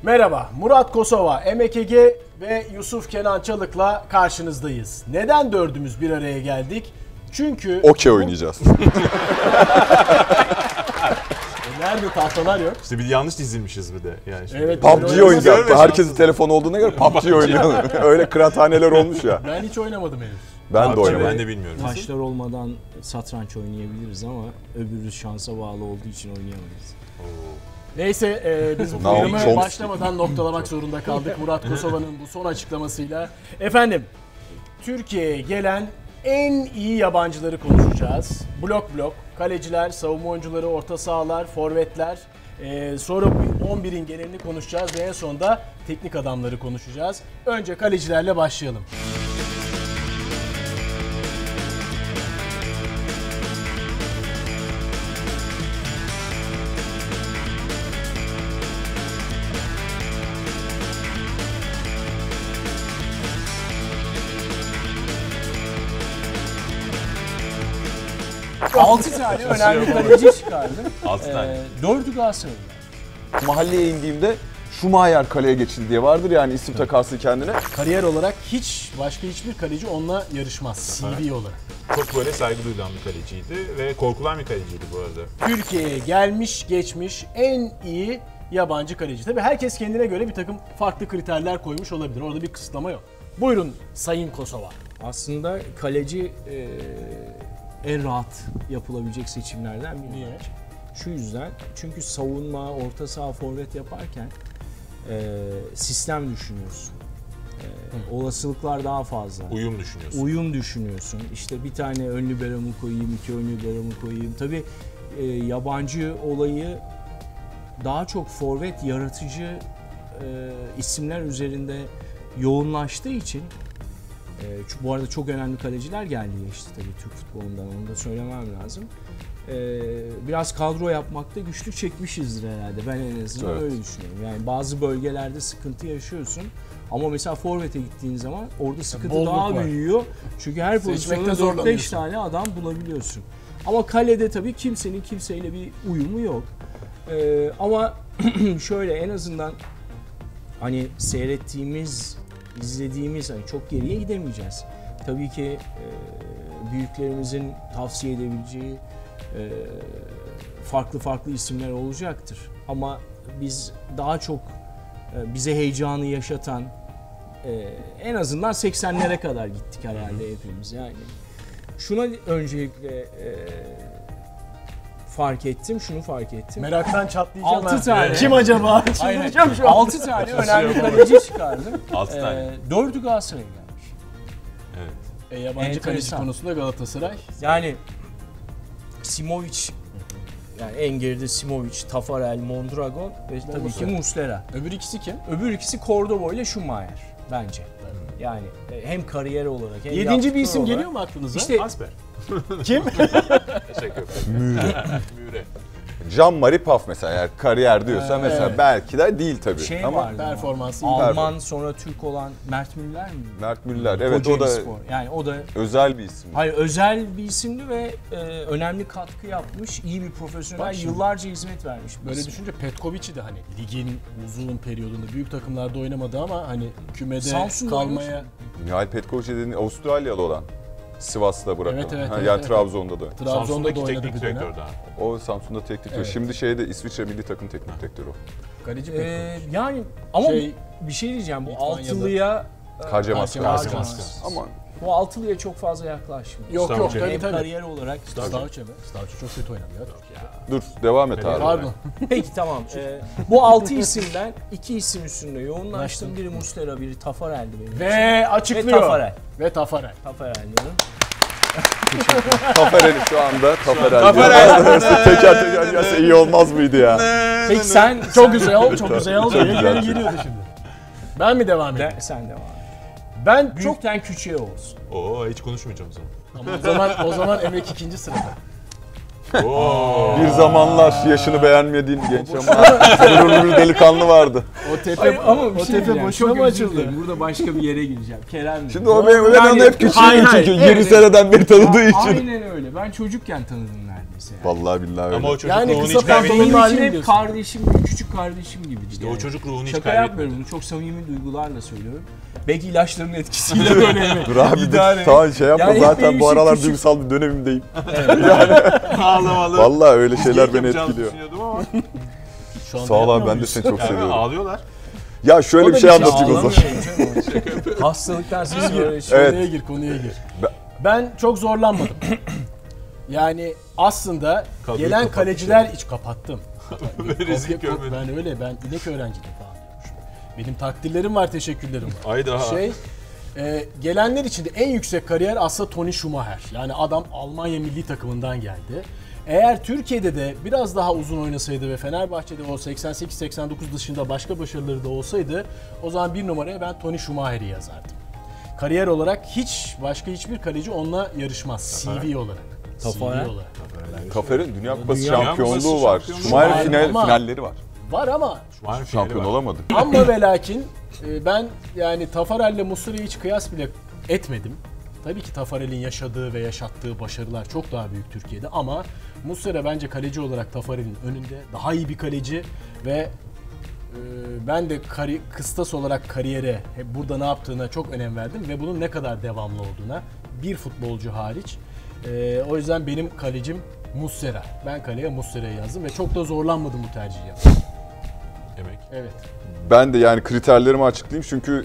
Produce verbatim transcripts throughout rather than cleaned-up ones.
Merhaba, Murat Kosova, M K G ve Yusuf Kenan Çalık'la karşınızdayız. Neden dördümüz bir araya geldik? Çünkü... Okey oynayacağız. Nerede tahtalar yok? İşte bir yanlış dizilmişiz bir de. Yani şimdi. Evet, P U B G oynayacağız. Herkesin telefon telefon olduğuna göre P U B G oynayalım. Öyle kıraathaneler olmuş ya. Ben hiç oynamadım henüz. Ben de oynamadım. Ben de bilmiyorum. Taşlar olmadan satranç oynayabiliriz ama öbürü şansa bağlı olduğu için oynayamayız. Neyse e, biz bu Now programı Chomsky. başlamadan noktalamak zorunda kaldık Murat Kosova'nın bu son açıklamasıyla. Efendim, Türkiye'ye gelen en iyi yabancıları konuşacağız. Blok blok, kaleciler, savunma oyuncuları, orta sahalar, forvetler. Ee, sonra on birin genelini konuşacağız ve en sonunda teknik adamları konuşacağız. Önce kalecilerle başlayalım. altı tane önemli kaleci çıkardı. altı tane. Ee, dördü Galatasaray'da. Mahalleye indiğimde Schumacher kaleye geçildi diye vardır yani isim takarsın kendine. Kariyer olarak hiç başka hiçbir kaleci onunla yarışmaz C V olarak. Çok böyle saygı duyulan bir kaleciydi ve korkulan bir kaleciydi bu arada. Türkiye'ye gelmiş geçmiş en iyi yabancı kaleci. Tabii herkes kendine göre bir takım farklı kriterler koymuş olabilir. Orada bir kısıtlama yok. Buyurun Sayın Kosova. Aslında kaleci e, en rahat yapılabilecek seçimlerden biri. Niye? Şu yüzden, çünkü savunma, orta saha, forvet yaparken e, sistem düşünüyorsun. E, olasılıklar daha fazla. Uyum düşünüyorsun. Uyum düşünüyorsun. İşte bir tane ön libero mu koyayım, iki ön libero mu koyayım. Tabii e, yabancı olayı daha çok forvet yaratıcı e, isimler üzerinde yoğunlaştığı için e, çünkü bu arada çok önemli kaleciler geldi geçti tabii Türk futbolundan, onu da söylemem lazım. E, biraz kadro yapmakta güçlük çekmişizdir herhalde. Ben en azından Evet. öyle düşünüyorum. Yani bazı bölgelerde sıkıntı yaşıyorsun. Ama mesela forvete gittiğin zaman orada sıkıntı Bolluk daha var. büyüyor. Çünkü her Seçmekte pozisyonda dört beş zorlanıyorsun. tane adam bulabiliyorsun. Ama kalede tabii kimsenin kimseyle bir uyumu yok. Ee, ama şöyle en azından hani seyrettiğimiz, izlediğimiz, hani çok geriye gidemeyeceğiz. Tabii ki e, büyüklerimizin tavsiye edebileceği e, farklı farklı isimler olacaktır. Ama biz daha çok e, bize heyecanı yaşatan e, en azından seksenlere kadar gittik herhalde hepimiz yani. Şuna öncelikle e, fark ettim, şunu fark ettim. Meraktan çatlayacağım. Altı ha. tane. Kim acaba? Aynen. Çıldıracağım şu an. altı tane önemli kaleci çıkardım. altı tane. Ee, dördü Galatasaray'a gelmiş. Evet. E, yabancı kaleci Enteresan. konusunda Galatasaray. Yani Simovic, yani en geride Simovic, Tafarel, Mondragon ve tabii ki Muslera. Öbür ikisi kim? Öbür ikisi Cordoba ile Schumacher bence. Yani hem kariyer olarak hem Yedinci bir yaptıkları isim olarak. geliyor mu aklınıza? İşte Asper. Kim? Teşekkür ederim. Müre. Müre. Jean-Marie Paf mesela eğer kariyer diyorsa Evet. mesela belki de değil tabii. şey Ama vardı ama, performansı iyi. Alman sonra Türk olan Mert Müller mi? Mert Müller evet o Kocaeli da Spor. Yani o da özel bir isim. hayır özel bir isimdi ve e, önemli katkı yapmış, iyi bir profesyonel, Bak şimdi, yıllarca hizmet vermiş. bir Böyle isim. düşünce Petkovic'i de hani ligin uzun periyodunda büyük takımlarda oynamadı ama hani kümede Samsun'da kalmaya Mihail Petkovic dediğin Avustralyalı olan. Sivas'ta bırakan. Evet, evet, ha, evet, yani evet. Trabzon'da da. Trabzon'da da Samsun'daki oynadı teknik bir dönem. direktör daha. O Samsun'da teknik direktör. Evet. Şimdi şeyde İsviçre milli takım teknik direktörü o. Kaleci Ee, Petkovic. yani ama Şey, bir şey diyeceğim, bu İspanya'da. altılıya Karcemaska. Karcemaska. Ama bu altılıya çok fazla yaklaşmıyor. Yok yok Stavcı. tabii Hem tabii. kariyer olarak. Stavcı be. Stavcı çok kötü oynadı ya. dur devam et abi. Pardon. Peki tamam. Ee, bu altı isimden iki isim üstünde yoğunlaştım. Biri Muslera, biri Tafarel'di benim için. Ve açıklıyor. Ve Tafarel. Ve Tafarel. Tafarel diyorum. Taferel şu anda Taferel. Taferel. teker teker gelse iyi olmaz mıydı ya? Peki sen Çok güzel oldu, çok güzel oldu. Çok Yeni güzel. geliyordu şimdi. Ben mi devam edeyim? De, sen devam et. Ben çok... Büyükten küçüğe olsun. Oo hiç konuşmayacağım o zaman. Ama o zaman, o zaman Emek ikinci sırada. Oo. Bir zamanlar yaşını beğenmediğin genç ama gururlu bir delikanlı vardı. O tepe, Hayır, ama o bir şey tepe diyeceğim, boşuna çok mı özür açıldı? dilerim. Burada başka bir yere gireceğim. Kerem. Şimdi o benim, ben Yani- onu hep küçüğüm Hayır, çünkü hayır, yirmi evet. seneden beri tanıdığı için. Aynen öyle. Ben çocukken tanıdım neredeyse. mesela. Vallahi billahi öyle. Ama o çocuk Yani ruhunu kısa hiç kaybetmedi. pantolonlu Benim halini için hep diyorsun. kardeşim, küçük kardeşim gibidir. İşte yani. o çocuk ruhunu hiç Şaka kaybetmedi. yapmıyorum, bunu çok samimi duygularla söylüyorum. Belki ilaçların etkisiyle böyle mi? Dur abi İdare. dur, tamam şey yapma Yani hep zaten benim bu için aralar küçük- duygusal bir dönemimdeyim. Ağlamalı. Vallahi öyle şeyler Geyik beni yapacağımı etkiliyor. düşünüyordum ama. Şu anda Sağ ol abi yapmıyor ben de muyuz? seni çok Yani seviyorum. ağlıyorlar. Ya şöyle O bir da şey bir şey anlatayım o zaman. Ağlamıyorum canım. Hastalıktan siz böyle şey. Evet. Konuya gir, konuya gir. Ben- Ben çok zorlanmadım. Yani aslında Kadroyu gelen kapatmış kaleciler hiç kapattım. Böyle rezil Kopya- görmedim. Ben öyle, ben inek öğrenciydim falan diyormuşum. Benim takdirlerim var, teşekkürlerim var. Hayda. Şey, e, gelenler içinde en yüksek kariyer aslında Toni Schumacher. Yani adam Almanya milli takımından geldi. Eğer Türkiye'de de biraz daha uzun oynasaydı ve Fenerbahçe'de o seksen sekiz seksen dokuz dışında başka başarıları da olsaydı, o zaman bir numaraya ben Toni Schumacher'i yazardım. Kariyer olarak hiç başka hiçbir kaleci onunla yarışmaz. C V olarak. Tafarel. C V olarak. Kafer'in Dünya Kupası Dünya şampiyonluğu Kupası var. şampiyonluğu Schumacher var final, ama- finalleri var. Var ama Var, Şampiyon var. olamadı. ama ve lakin e, ben yani Tafarel'le Muslera'yı hiç kıyas bile etmedim. Tabii ki Tafarel'in yaşadığı ve yaşattığı başarılar çok daha büyük Türkiye'de ama Muslera bence kaleci olarak Tafarel'in önünde daha iyi bir kaleci ve e, ben de kari, kıstas olarak kariyere hep burada ne yaptığına çok önem verdim ve bunun ne kadar devamlı olduğuna bir futbolcu hariç. E, o yüzden benim kalecim Muslera. Ben kaleye Muslera'yı yazdım ve çok da zorlanmadım bu tercihi yapmaya. Demek. Evet. Ben de yani kriterlerimi açıklayayım çünkü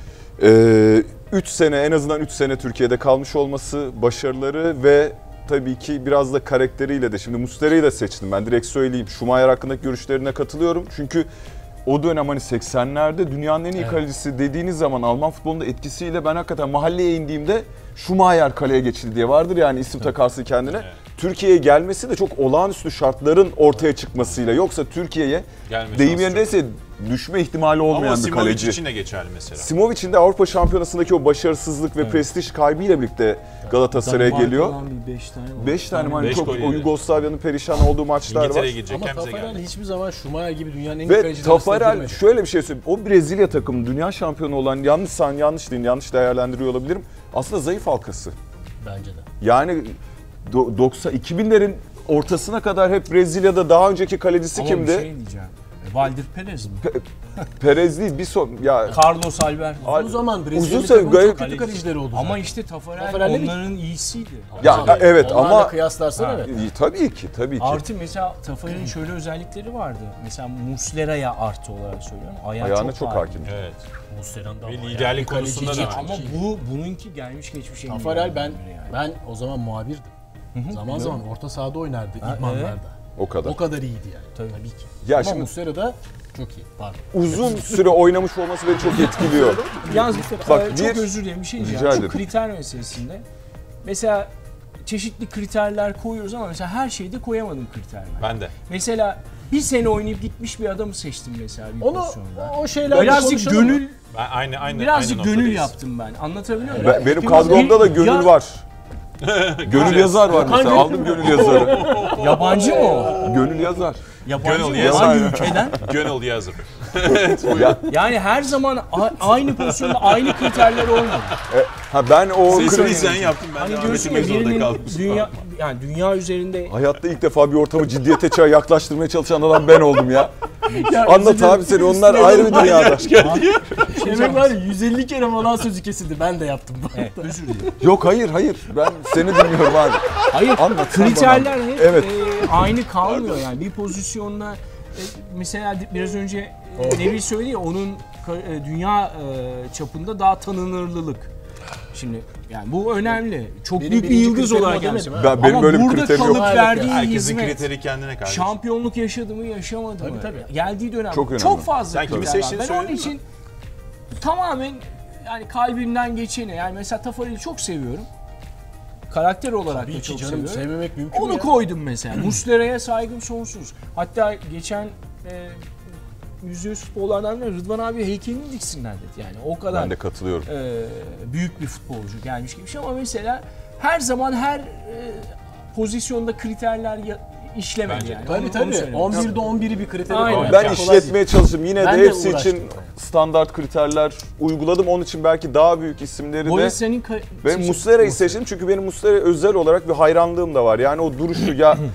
üç sene en azından üç sene Türkiye'de kalmış olması, başarıları ve tabii ki biraz da karakteriyle de. Şimdi Muslera'yı da seçtim ben direkt söyleyeyim. Schumacher hakkındaki görüşlerine katılıyorum. Çünkü o dönem hani seksenlerde dünyanın en iyi Evet. kalecisi dediğiniz zaman Alman futbolunda etkisiyle ben hakikaten mahalleye indiğimde Schumacher kaleye geçildi diye vardır yani isim takarsın kendine. Evet. Türkiye'ye gelmesi de çok olağanüstü şartların ortaya çıkmasıyla. Yoksa Türkiye'ye Gelme deyim şansı yerindeyse düşme ihtimali olmayan Ama bir Simovic kaleci. için de geçerli mesela. Simovic'in de Avrupa Şampiyonası'ndaki o başarısızlık ve Evet. prestij kaybıyla birlikte Galatasaray'a geliyor. Danimarka'dan bir beş tane var. beş tane hani Beş çok gol o yedi. Yugoslavya'nın perişan olduğu maçlar var. İngiltere'ye gidecek Ama hem bize Tafarel geldi. hiçbir zaman Schumacher gibi dünyanın en iyi Ve kalecileri arasına Tafarel girmedi. şöyle bir şey söyleyeyim. O Brezilya takımı dünya şampiyonu olan yanlışsan yanlış deyin yanlış değerlendiriyor olabilirim. Aslında zayıf halkası. Bence de. Yani do- doksan iki binlerin ortasına kadar hep Brezilya'da daha önceki kalecisi Ama kimdi? bir şey diyeceğim. E, Valdir Perez mi? Perez değil bir son ya Carlos Albert. Uzun zaman Brezilya'nın uzun süre takımın çok gayet- kötü kalecileri oldu. Ama zaten. işte Tafarel Tafarel'le bir- onların iyisiydi. Ya, Tabii, evet onlarla ama- kıyaslarsan Ha. evet. İyi, tabii ki tabii ki. Artı mesela Tafarel'in şöyle özellikleri vardı. Mesela Muslera'ya artı olarak söylüyorum. Ayağı Ayağına çok, çok hakim. hakim. Evet. Muslera'nın da Ve ama liderlik yani bir konusunda kaleci da çok Ama iyi. bu bununki gelmiş geçmiş en iyi Tafarel ben adamları yani. ben o zaman muhabirdim. Zaman zaman orta sahada oynardı Ha, idmanlarda. O kadar. O kadar iyiydi yani. Tabii. Tabii, ki. Ya Ama şimdi- Muslera da çok iyi. Pardon. Uzun süre oynamış olması beni çok etkiliyor. Yalnız Bak, e, çok bir- özür dilerim bir şey Rica diyeceğim. Şu ederim. kriter meselesinde mesela çeşitli kriterler koyuyoruz ama mesela her şeyde koyamadım kriterler. Ben de. Mesela bir sene oynayıp gitmiş bir adamı seçtim mesela bir Onu pozisyonda. o şeyler Birazcık gönül Ben aynı aynı birazcık aynı gönül noktadayız. yaptım ben. Anlatabiliyor muyum? Ben- benim Çünkü kadromda da bir- gönül ya- var. Gönül yazar var mesela. Hangi- Aldım gönül yazarı. Yabancı mı o? Gönül yazar. Yabancı Gönül mı? yazar. Hangi ülkeden? Gönül yazır. Ya, Yani her zaman a- aynı pozisyonda aynı kriterler olmadı. e, ha ben o Sesini sen yaptın ben Hani devam diyorsun ya etmek zorunda birinin kaldım. dünya yani dünya üzerinde hayatta ilk defa bir ortamı ciddiyete çağı yaklaştırmaya çalışan adam ben oldum ya. Anlat abi seni onlar ayrı bir dünyada. Demek var ya yüz elli kere falan sözü kesildi. Ben de yaptım bu. evet, özür dilerim. Yok hayır hayır ben seni dinliyorum abi. Hayır, Anlat, sen kriterler bana. hep Evet. e, aynı kalmıyor yani. Bir pozisyonda e, mesela biraz önce e, Nevil söyledi ya onun ka- e, dünya e, çapında daha tanınırlılık. Şimdi yani bu önemli. Çok Benim büyük bir birinci yıldız kriterim olarak o demedim gelmiş. ha. Ben, benim Ama böyle bir burada kriterim kalıp yok. verdiği Herkesin hizmet, kriteri kendine karşı. şampiyonluk yaşadı mı yaşamadı Tabii, mı? tabii. Geldiği dönem Çok önemli. çok fazla Sen kimi kriter var. seçtiğini Ben onun söyledin mi? için tamamen yani kalbimden geçeni yani mesela Tafarel'i çok seviyorum. Karakter olarak Tabii da ki çok canım seviyorum. sevmemek mümkün mü Onu ya? koydum mesela. Muslera'ya saygım sonsuz. Hatta geçen e, yüzde yüz futbollardan biri Rıdvan abi heykelini diksinler dedi. Yani o kadar Ben de katılıyorum. e, büyük bir futbolcu gelmiş gibi bir şey ama mesela her zaman her e, pozisyonda kriterler ya, işlemedi Bence de. yani. Tabii Onu- onu tabii. söylemek on birde istiyorum. on biri bir kriteri Aynen. koymak Ben kolay işletmeye çalıştım. Yine Ben de de hepsi uğraştım. için standart kriterler uyguladım. Onun için belki daha büyük isimleri Bu arada de senin ka- ben seçim- Muslera'yı seçtim çünkü benim Muslera'ya özel olarak bir hayranlığım da var. Yani o duruşu ya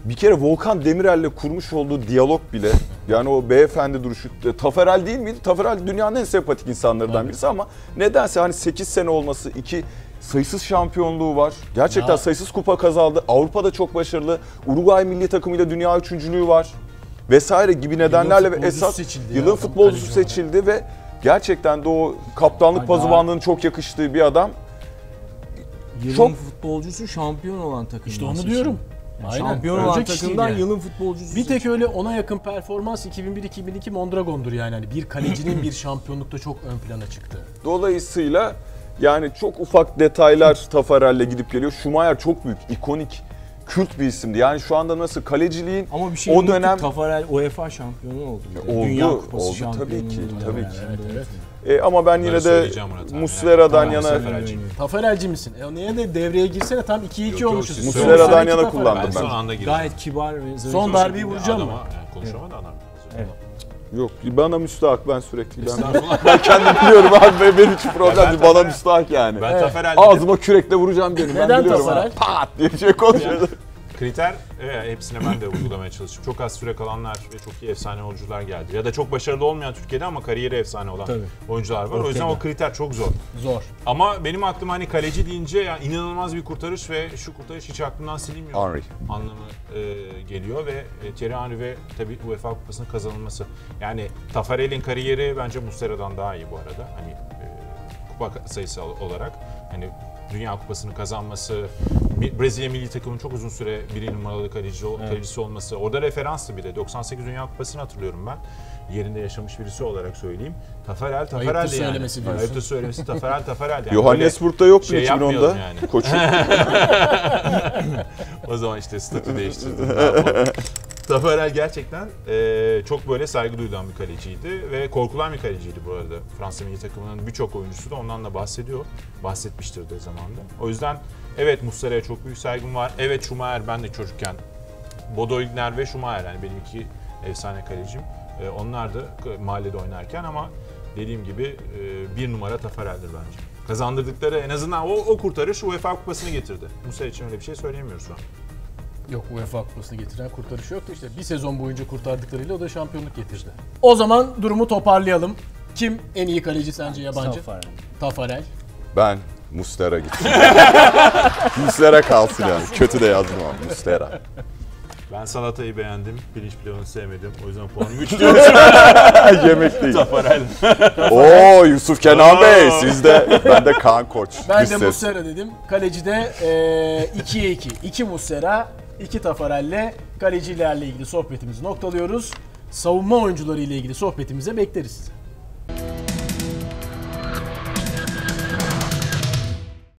bir kere Volkan Demirel'le kurmuş olduğu diyalog bile, yani o beyefendi duruşu, Taferel değil miydi? Taferel dünyanın en sempatik insanlarından Evet. birisi ama nedense hani sekiz sene olması, iki sayısız şampiyonluğu var. Gerçekten Ya. sayısız kupa kazandı. Avrupa'da çok başarılı. Uruguay milli takımıyla dünya üçüncülüğü var. Vesaire gibi nedenlerle ve futbolcusu esas seçildi ya yılın adam, futbolcusu kaleci olarak. seçildi ve gerçekten de o kaptanlık Ay, pazuvanlığının çok yakıştığı bir adam. Yılın Çok- futbolcusu şampiyon olan takımdan İşte onu seçildi. diyorum. Yani Aynen. şampiyon olan Ölecek iş takımdan değil yani. yılın futbolcusu Bir tek seçildi. öyle ona yakın performans iki bin bir iki bin iki Mondragon'dur yani. Hani bir kalecinin bir şampiyonlukta çok ön plana çıktı. Dolayısıyla yani çok ufak detaylar Tafarel'le gidip geliyor. Schumacher çok büyük, ikonik, kült bir isimdi. Yani şu anda nasıl kaleciliğin Ama bir şey o unuttuk, dönem Tafarel UEFA şampiyonu oldu. bir de. Oldu, Dünya Kupası oldu şampiyonu tabii ki, oldu. tabii Yani ki. Evet, evet. E, ama ben Bunları yine de söyleyeceğim Murat abi. Muslera'dan Yani, yana tamam, Taferelci. Taferelci misin? E niye de devreye girsene tam iki iki Yok, yok, olmuşuz. siz Son Muslera'dan sene iki yana Taferel. kullandım Ben ben. son anda gireceğim. Gayet kibar ve zarif. Son O darbeyi şekilde vuracağım mı? adama, Yani konuşamadı adam. Evet. yok bana müstahak, ben sürekli ben, Estağfurullah. ben kendim biliyorum abi, benim- benim için problem ben değil, bana Taferel- müstahak yani. Ben Evet. Taferel dedim. Ağzıma kürekle vuracağım dedim. Neden ben biliyorum Taferel? ha. Pat diye bir şey konuşuyordu. Kriter, evet, hepsine ben de uygulamaya çalıştım. Çok az süre kalanlar ve çok iyi efsane oyuncular geldi. Ya da çok başarılı olmayan Türkiye'de ama kariyeri efsane olan Tabii. oyuncular var. O yüzden Ortaya. o kriter çok zor. Zor. Ama benim aklıma hani kaleci deyince ya inanılmaz bir kurtarış ve şu kurtarış hiç aklımdan silinmiyor. Henry. Anlamı e, geliyor ve e, Thierry Henry ve tabii UEFA Kupası'nın kazanılması. Yani Tafarel'in kariyeri bence Muslera'dan daha iyi bu arada. Hani e, kupa sayısı olarak. Hani Dünya Kupası'nı kazanması, bir- Brezilya milli takımının çok uzun süre bir numaralı kaleci, Evet. kalecisi olması. Orada referanstı bir de. doksan sekiz Dünya Kupası'nı hatırlıyorum ben. Yerinde yaşamış birisi olarak söyleyeyim. Tafarel, Tafarel'di yani. söylemesi diyorsun. Ayıptır söylemesi Tafarel, Tafarel'di. Yani Johannesburg'da yoktu şey iki bin onda. yapmayalım yani. Koçum. O zaman işte statü değiştirdim. Ne yapalım? Tafarel gerçekten e, çok böyle saygı duyulan bir kaleciydi ve korkulan bir kaleciydi bu arada. Fransa milli takımının birçok oyuncusu da ondan da bahsediyor. Bahsetmiştir de zamanda. O yüzden evet Muslera'ya çok büyük saygım var. Evet Schumacher, ben de çocukken Bodo Illner ve Schumacher yani benim iki efsane kalecim. E, onlar da mahallede oynarken ama dediğim gibi e, bir numara Tafarel'dir bence. Kazandırdıkları en azından o, o kurtarış UEFA Kupası'nı getirdi. Muslera için öyle bir şey söyleyemiyoruz şu an. Yok, UEFA Kupası'nı getiren kurtarışı yoktu işte. Bir sezon boyunca kurtardıklarıyla o da şampiyonluk getirdi. O zaman durumu toparlayalım. Kim en iyi kaleci sence yabancı? Tafarel. Tafarel. Ben Muslera gittim. Muslera kalsın yani. Kötü de yazdım ama Muslera. Ben salatayı beğendim, pirinç pilavını sevmedim. O yüzden puanım üç diyorum. Yemek değil. Tafarel. Oo Yusuf Kenan Bey, siz de, ben de Kaan Koç. Ben Dış de ses. Muslera dedim. Kalecide eee ikiye iki. iki Muslera, iki Tafarel'le kalecilerle ilgili sohbetimizi noktalıyoruz. Savunma oyuncuları ile ilgili sohbetimize bekleriz sizi.